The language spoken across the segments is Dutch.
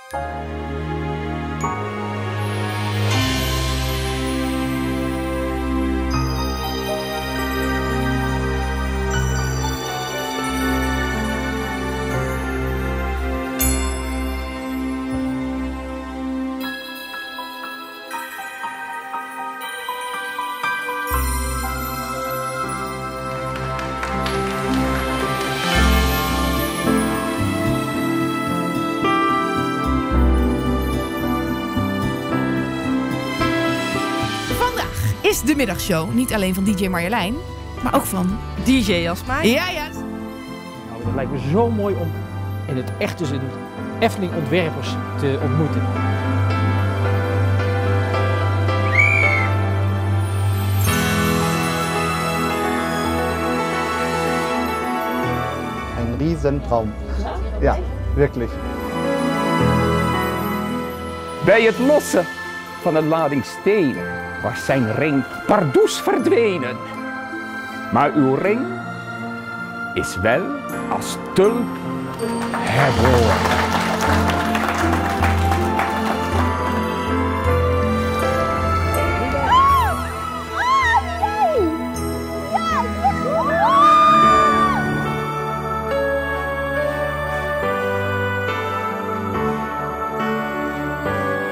Is de middagshow niet alleen van DJ Marjolein, maar ook van DJ Jasmijn. Ja. Nou, het lijkt me zo mooi om in het echte zin Efteling ontwerpers te ontmoeten. Ein Riesentraum. Ja, wirklich. Bij het lossen van een lading steen was zijn ring pardoes verdwenen. Maar uw ring is wel als tulp herboren.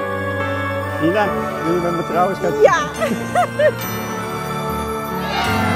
Ina, wil je met me trouwen, schat? Ja!